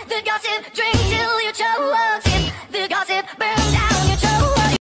The gossip, drink till you're choking. The gossip, burn down.